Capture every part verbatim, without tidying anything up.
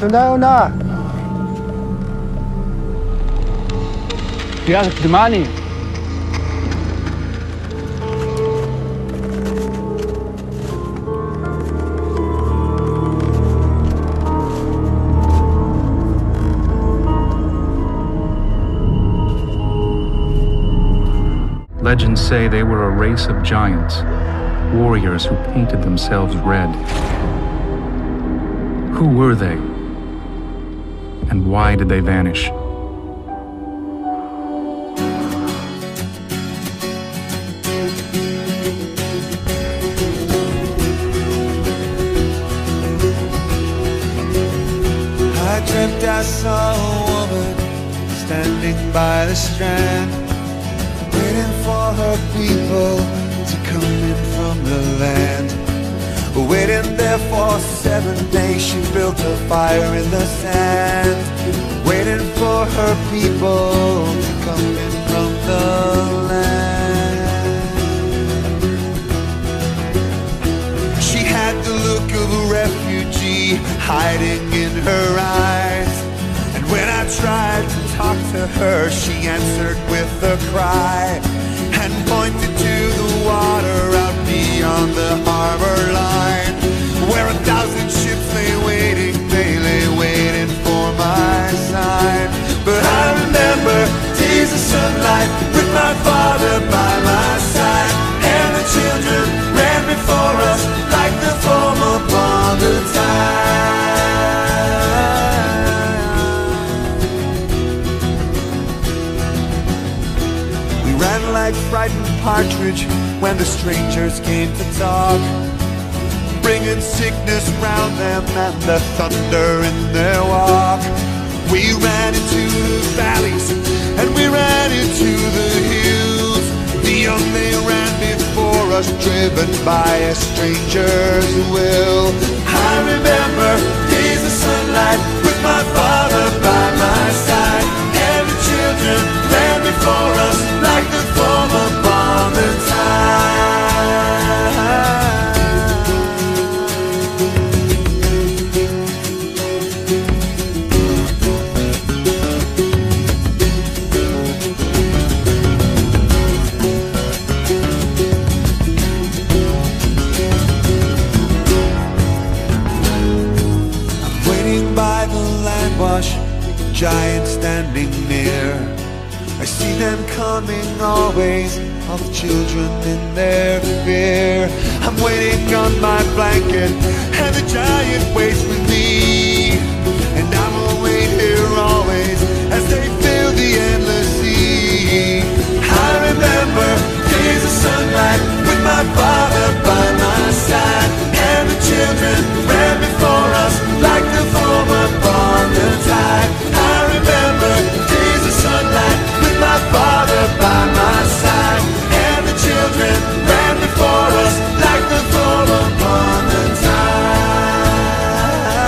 Tuna the money. Legends say they were a race of giants, warriors who painted themselves red. Who were they? And why did they vanish? I dreamt I saw a woman standing by the strand, waiting for her people to come in from the land. Waiting there for seven days, she built a fire in the sand, waiting for her people to come in from the land. She had the look of a refugee hiding in her eyes, and when I tried to talk to her, she answered with a cry and pointed to the water out beyond the harbor line, where a thousand ships lay waiting, they lay waiting for my sign. But I remember days of sunlight with my father by my side, and the children ran before us like the foam upon the tide. Ran like frightened partridge when the strangers came to talk, bringing sickness round them and the thunder in their walk. We ran into the valleys and we ran into the hills. The young they ran before us, driven by a stranger's will. I remember days of sunlight with my father by my side, and the children ran before us like the foam upon the tide. I'm waiting by the land wash, giants standing near. I see them coming always, all the children in their fear. I'm waiting on my blanket, and the giant waits with me, and I will wait here always as they fill the endless sea. I remember days of sunlight with my father by my side, and the children ran before us like the foam upon the tide. I remember days of sunlight with my father by my side, and the children ran before us like the foam upon the tide.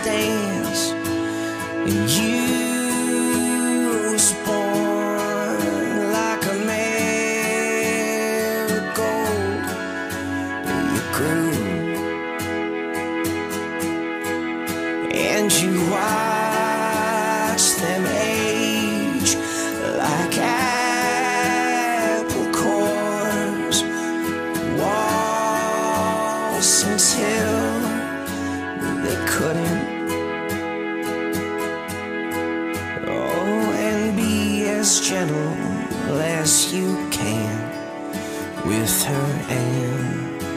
dance, and you was born like a marigold. You grew, and you watched them age like apple cores, waltz until they couldn't. Oh, and be as gentle as you can with her, and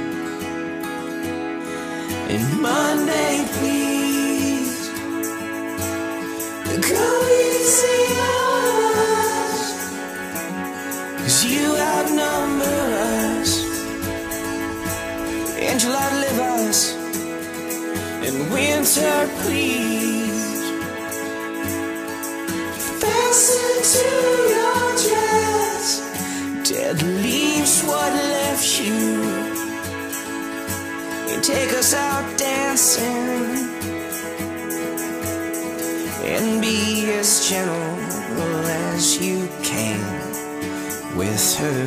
and Monday, please go easy on us, 'cause you outnumber us, and you'll outlive us. And winter, please fasten to your dress. Dead leaves what left you, and take us out dancing, and be as gentle as you can with her.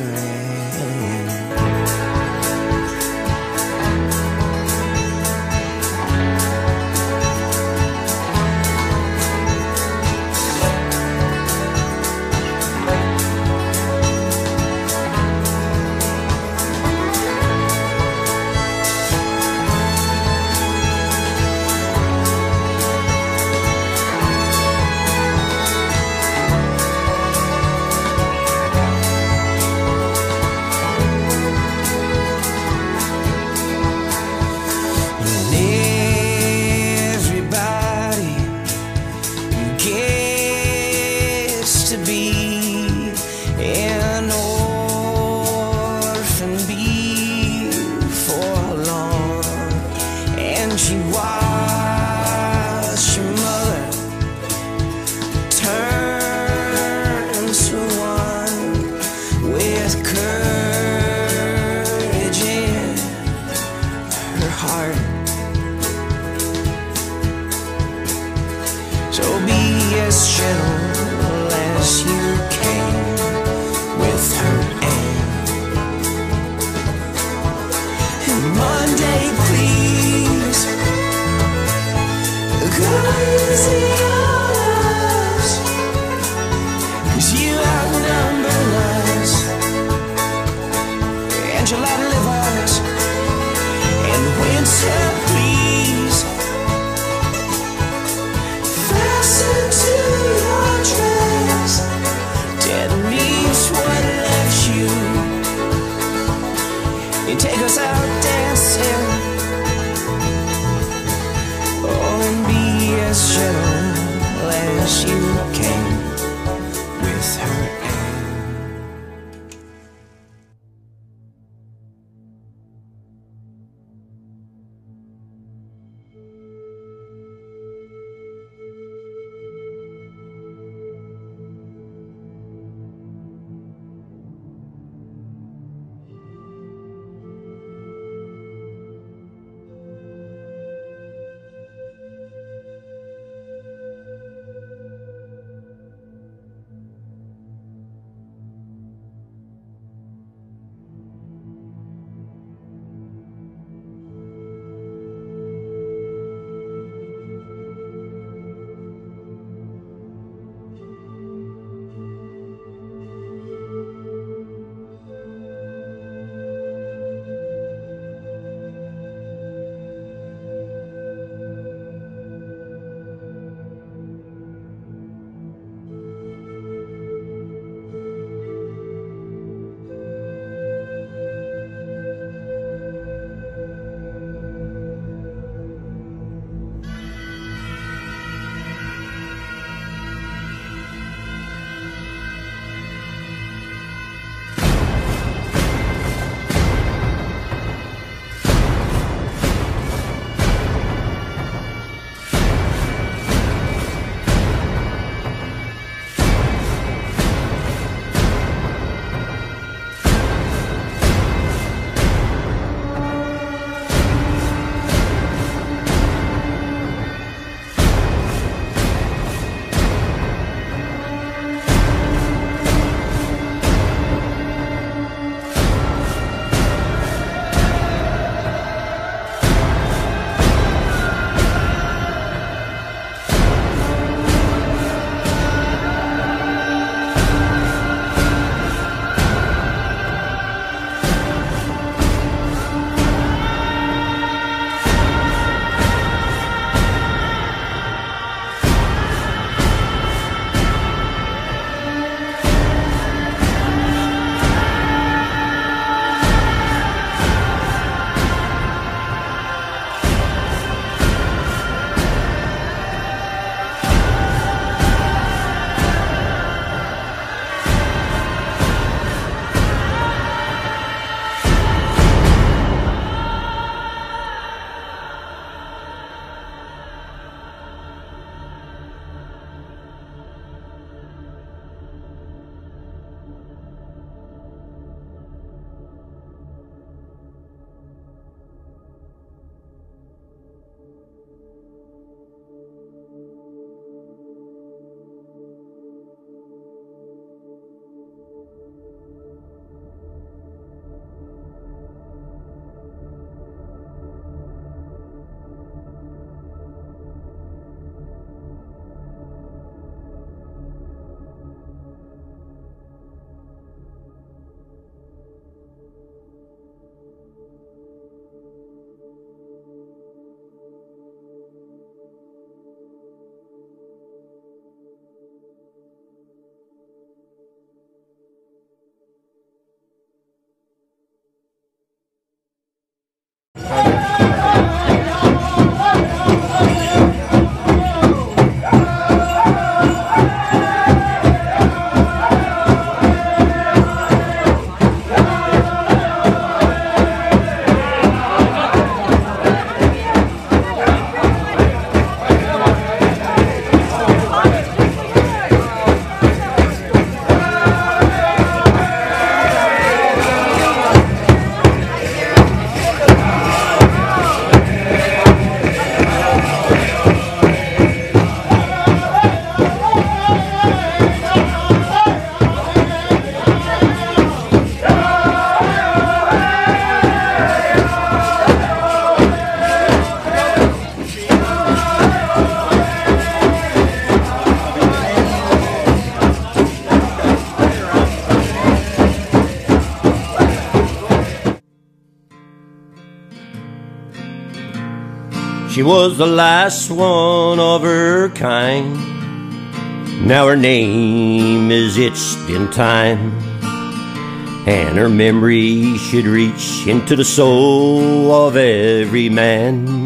She was the last one of her kind. Now her name is etched in time, and her memory should reach into the soul of every man.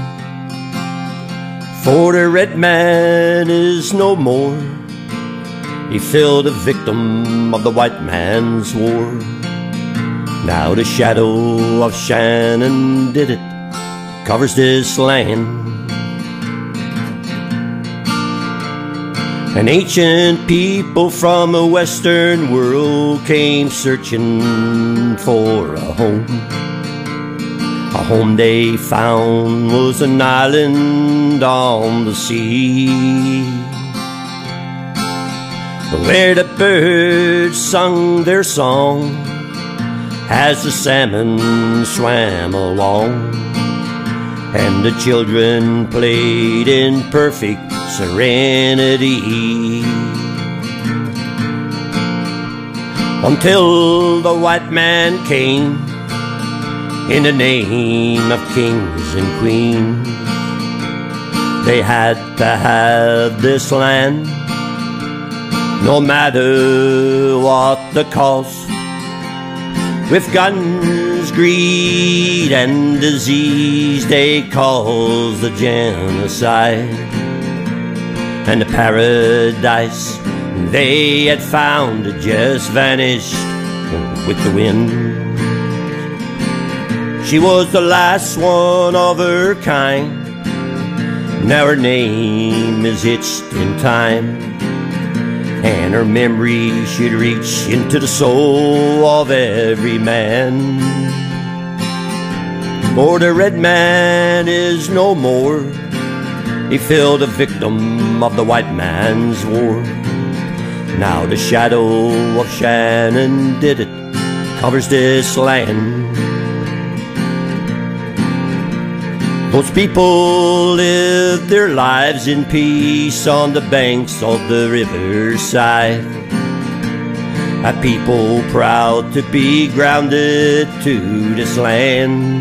For the red man is no more. He fell the victim of the white man's war. Now the shadow of Shannon did it, covers this land. An ancient people from the western world came searching for a home. A home they found was an island on the sea, where the birds sung their song as the salmon swam along, and the children played in perfect serenity, until the white man came in the name of kings and queens. They had to have this land, no matter what the cost. With guns, greed, and disease, they caused the genocide. And the paradise they had found just vanished with the wind. She was the last one of her kind. Now her name is etched in time, and her memory should reach into the soul of every man. For the red man is no more. He fell the victim of the white man's war. Now the shadow of Shannon did it, covers this land. Those people lived their lives in peace on the banks of the riverside, a people proud to be grounded to this land.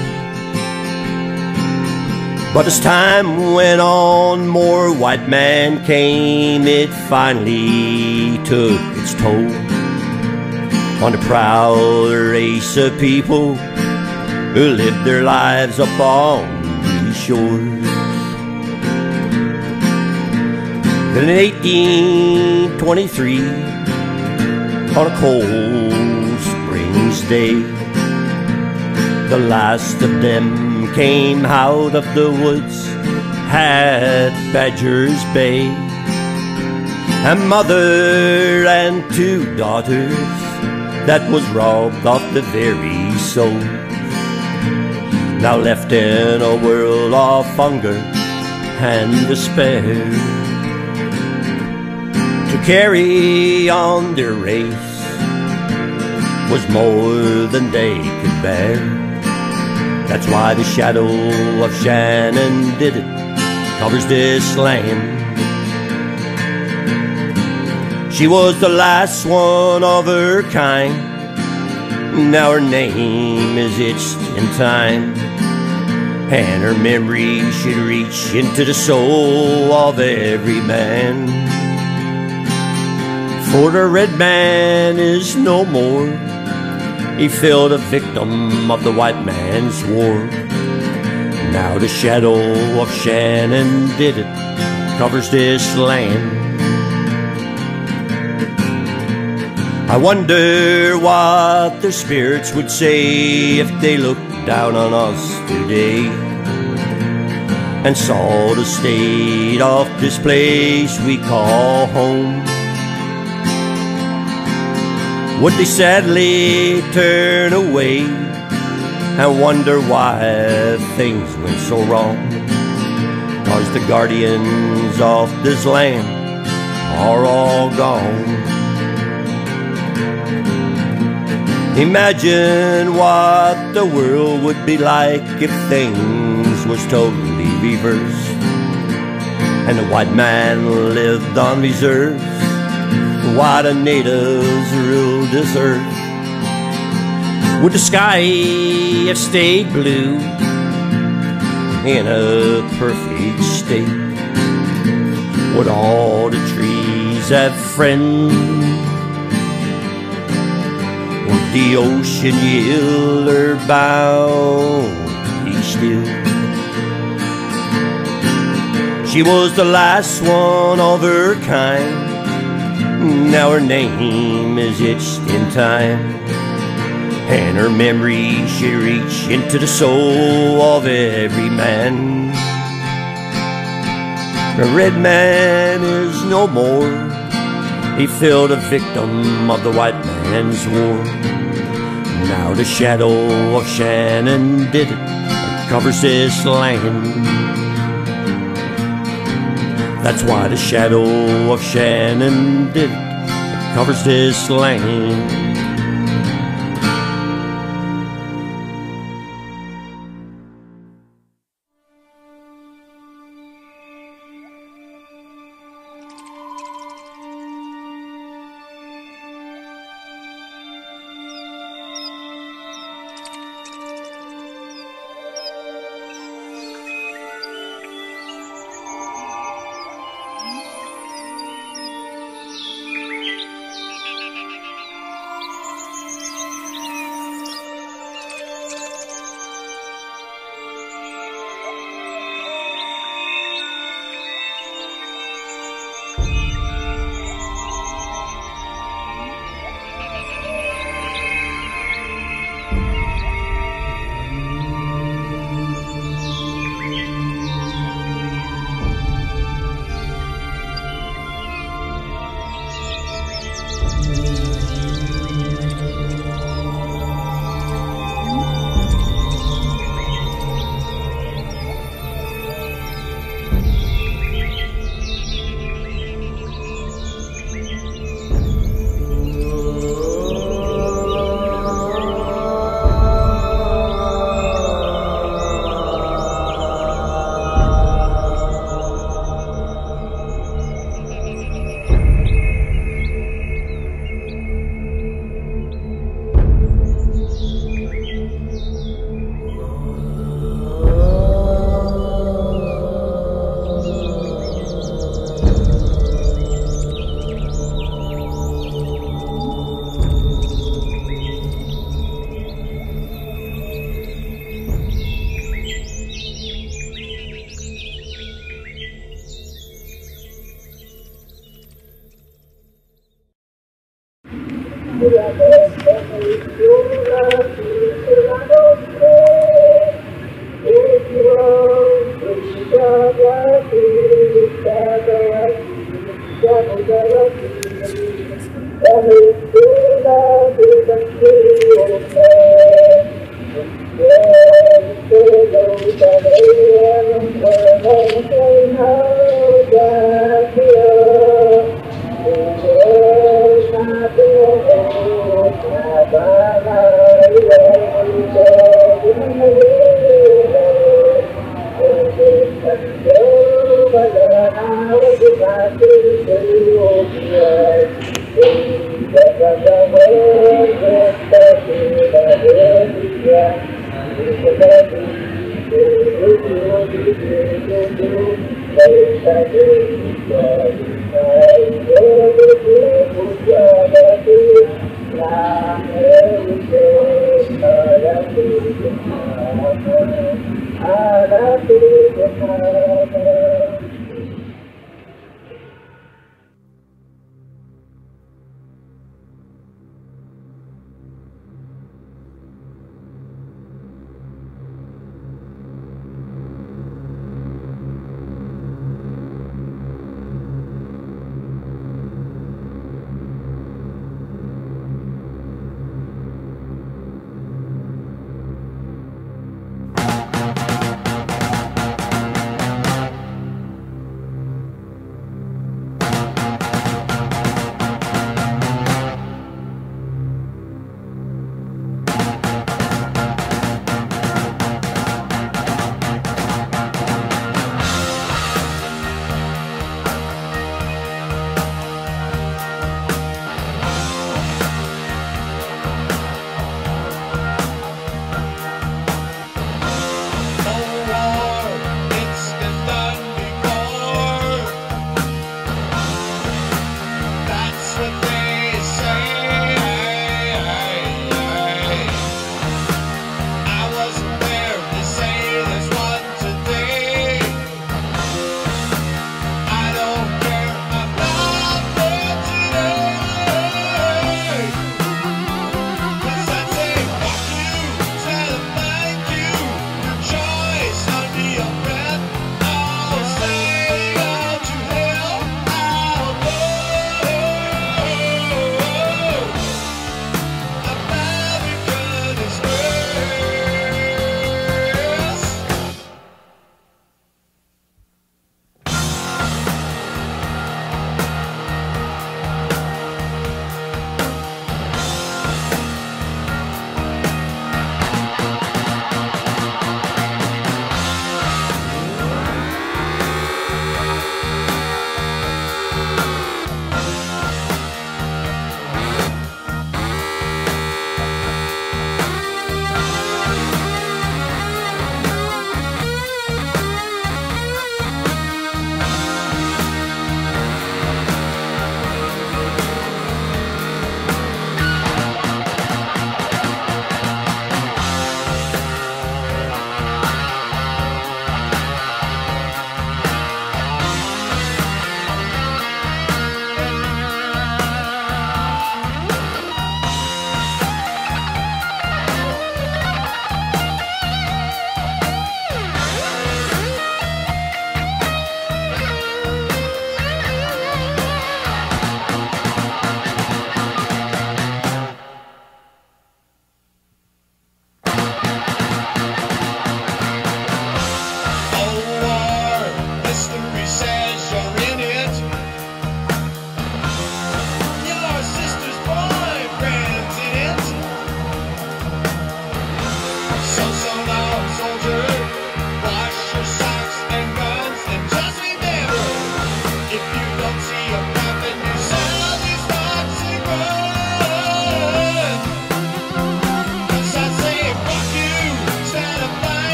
But as time went on, more white man came. It finally took its toll on the proud race of people who lived their lives upon these shores. Then in eighteen twenty-three, on a cold spring's day, the last of them came out of the woods at Badger's Bay. A mother and two daughters that was robbed of the very soul, now left in a world of hunger and despair. To carry on their race was more than they could bear. That's why the shadow of Shannon did it, covers this land. She was the last one of her kind. Now her name is etched in time, and her memory should reach into the soul of every man. For the red man is no more. He fell the victim of the white man's war. Now the shadow of Shannon did it, covers this land. I wonder what their spirits would say if they looked down on us today and saw the state of this place we call home. Would they sadly turn away and wonder why things went so wrong? 'Cause the guardians of this land are all gone. Imagine what the world would be like if things was totally reversed and the white man lived on reserves while the natives ruled this earth. Would the sky have stayed blue? in a perfect state. Would all the trees have friends? Would the ocean yield her bounty still? She was the last one of her kind. Now her name is etched in time, and her memory should reach into the soul of every man. The red man is no more. He fell the victim of the white man's war. Now the shadow of Shannon did it, and covers this land. That's why the shadow of Shannon did it, it covers this land.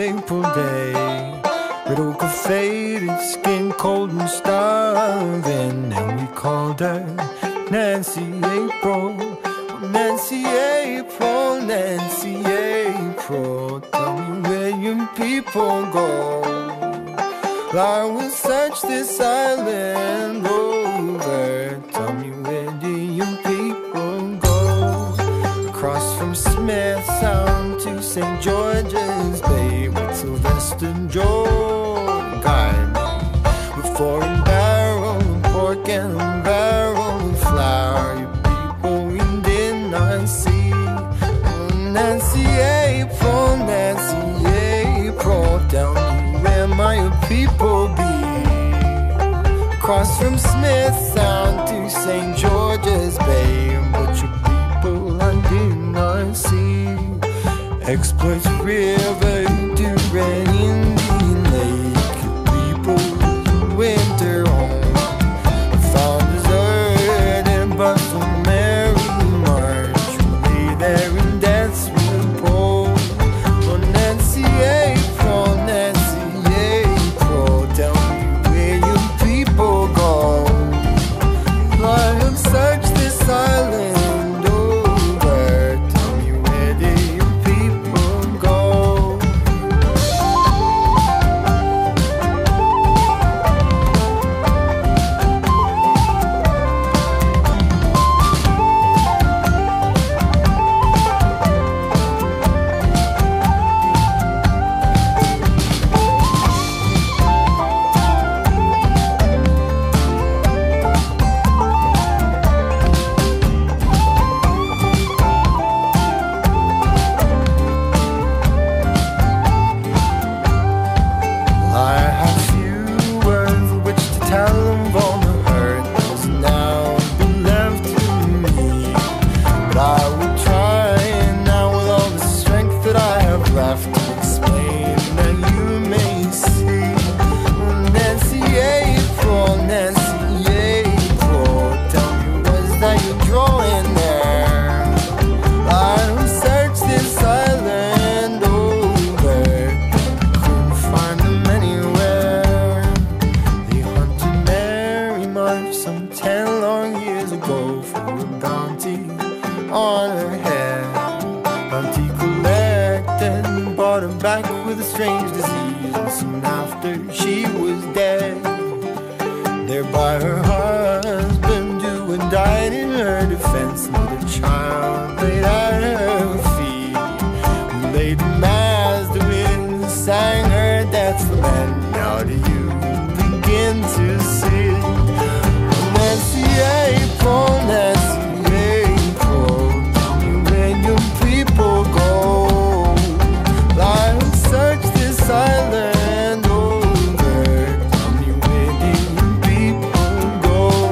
April day. Beothuk faded, skin cold and starving, and we called her Nancy April. Nancy April, Nancy April, tell me where your people go. I will search this island over. Tell me where do your people go? Across from Smith Sound to Saint George's Bay, with Sylvester Joe guide me. With foreign barrel of pork and a barrel of flour, your people we did not see. Oh, Nancy April, Nancy April, tell me where my people be. Across from Smith Sound to Saint George's Bay, but your people I did not see. Exploits River to Red Indian Lake, your people's winter home found deserted, but for Mary March lay there in death's repose. Oh, Nancy April, Nancy April, tell me where your people go. I have searched this island over. Tell me where do your people go? I have few words with which to tell of all the hurt that has now been left to me. But I will try now with all the strength that I have left to explain that you may see. Oh, Nancy April, Nancy April, tell me what's that you're drawing there? I will search this island over. Couldn't find them anywhere. They hunted Mary March some ten long years ago for a bounty on her head. Bounty collected and brought her back with a strange disease, and soon after she was dead. There by her husband who had died in her defense, and the child laid at her feet, who laid mass to it, sang her death's lament. Now do you begin to see? Nancy April, Nancy April, tell me where your people go. I will search this island over. Tell me where do your people go?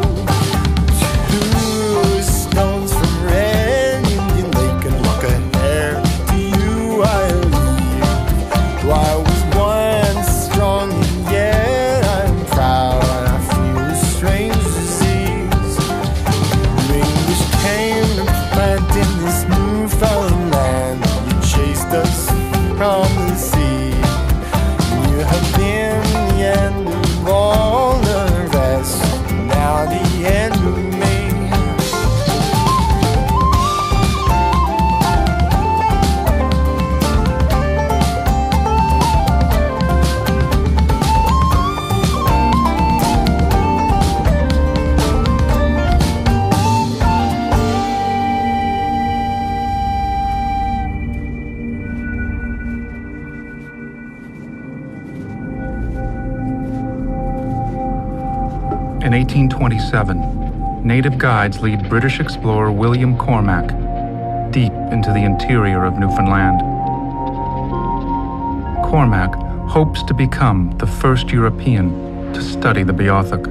Two stones from Red Indian Lake and walk ahead to you I leave. Though I was once strong and yet I'm proud, I feel a strange disease. The English came and planted this Newfoundland. You chased us from the sea. You have been the end of all the rest, now the end of me. In eighteen twenty-seven, native guides lead British explorer William Cormack deep into the interior of Newfoundland. Cormack hopes to become the first European to study the Beothuk.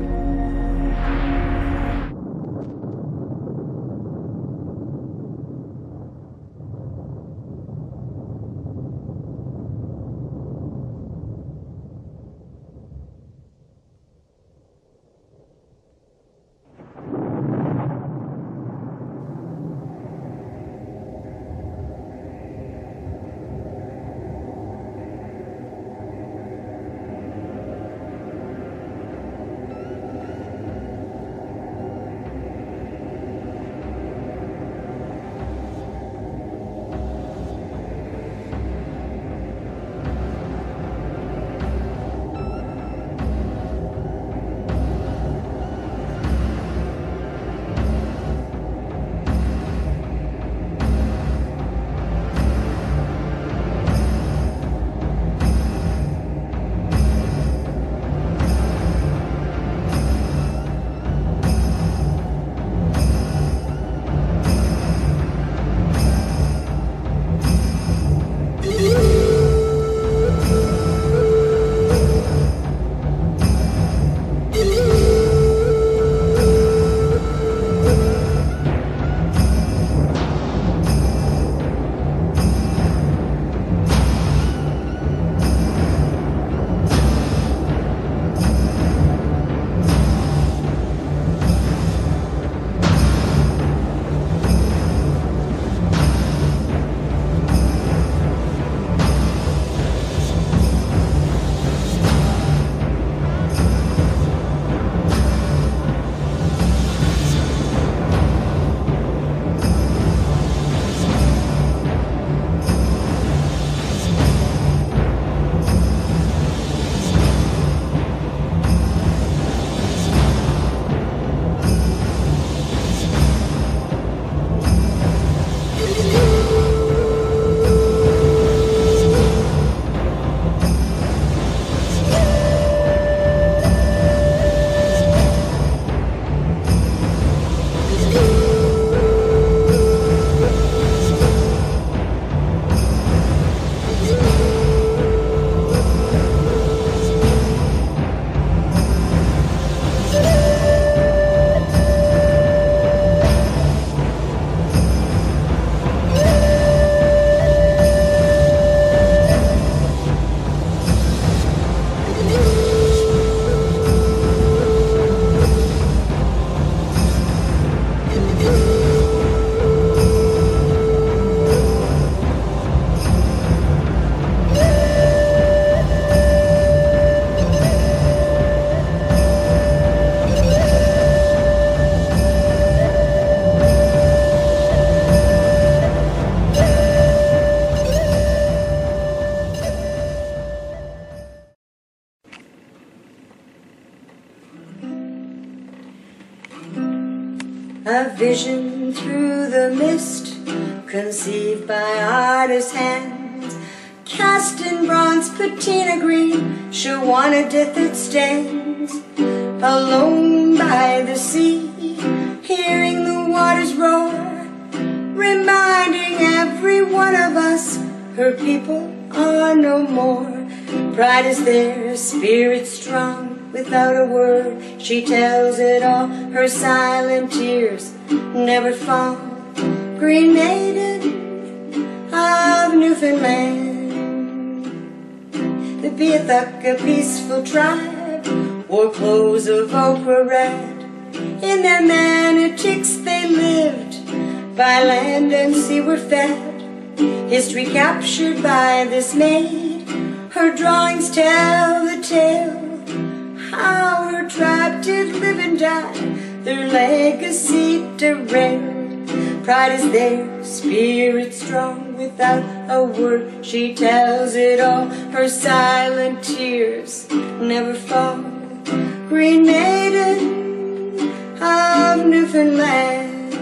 A vision through the mist, conceived by artist hands, cast in bronze patina green, ʻbeɪ.əθʊk stands. Alone by the sea, hearing the waters roar, reminding every one of us her people are no more. Pride is there, spirit strong, without a word she tells it all. Her silent tears never fall. Green maiden of Newfoundland, the Beothuk, a peaceful tribe, wore clothes of ochre red. In their manatees they lived, by land and sea were fed. History captured by this maid, her drawings tell the tale, how her tribe did live and die, their legacy derailed. Pride is there, spirit strong, without a word she tells it all. Her silent tears never fall. Green maiden of Newfoundland,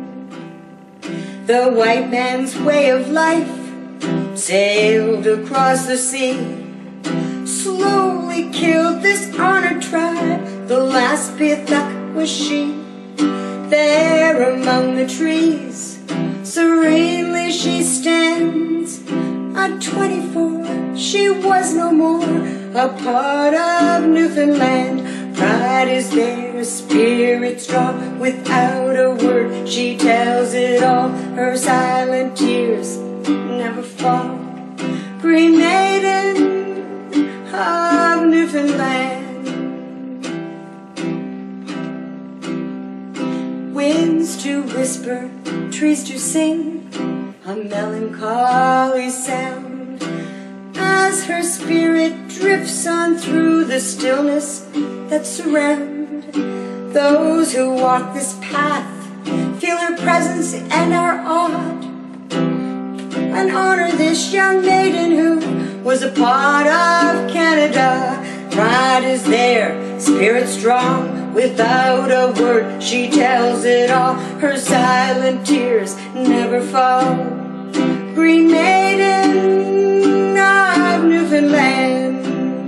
the white man's way of life sailed across the sea, slowly killed this honored tribe. The last Beothuck was she. There among the trees, serenely she stands. At twenty-four, she was no more a part of Newfoundland. Pride is there, spirit strong, without a word she tells it all. Her silent tears never fall. Green maiden of Newfoundland, winds to whisper, trees to sing, a melancholy sound, as her spirit drifts on through the stillness that surround. Those who walk this path feel her presence and are awed, and honor this young maiden who was a part of Canada. Pride is there, spirit strong, without a word she tells it all. Her silent tears never fall. Green maiden of Newfoundland,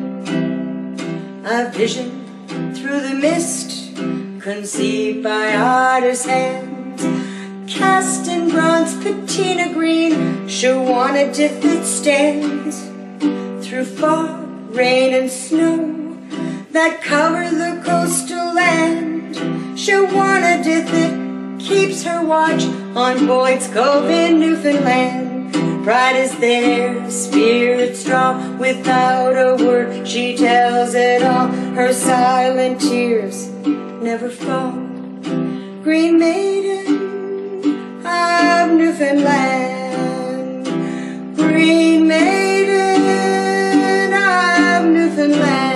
a vision through the mist, conceived by artist hands, cast in bronze patina green, ʻbeɪ.əθʊk stands. Through fog, rain and snow that cover the coastal land, ʻbeɪ.əθʊk keeps her watch on Boyd's Cove in Newfoundland. Pride is there, spirit strong, without a word she tells it all. Her silent tears never fall. Green maiden of Newfoundland, green maiden of Newfoundland.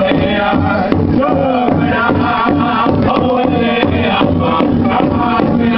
Yeah.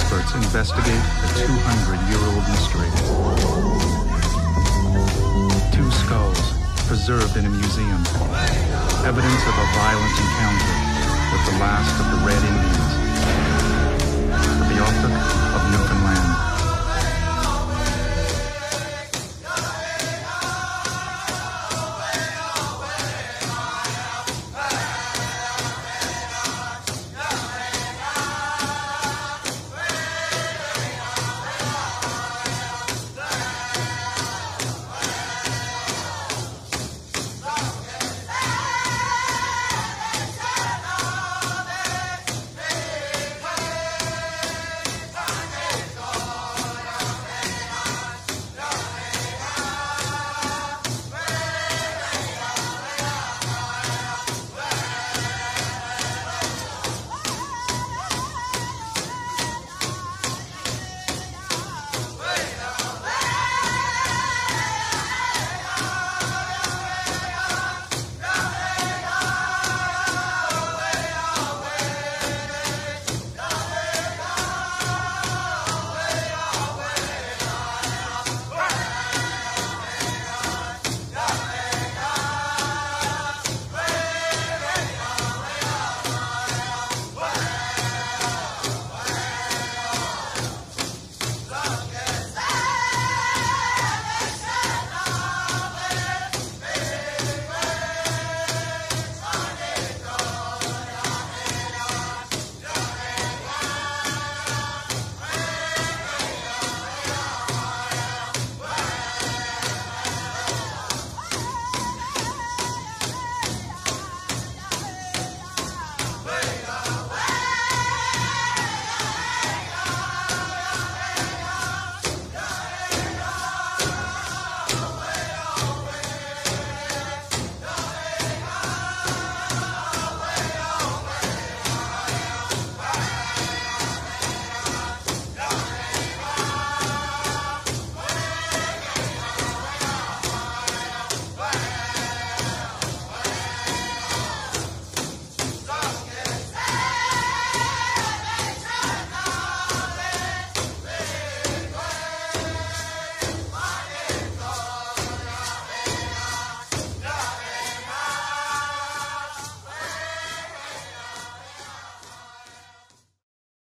experts investigate a two hundred year old mystery. Two skulls preserved in a museum, evidence of a violent encounter with the last of the Red Indians. The Beothuck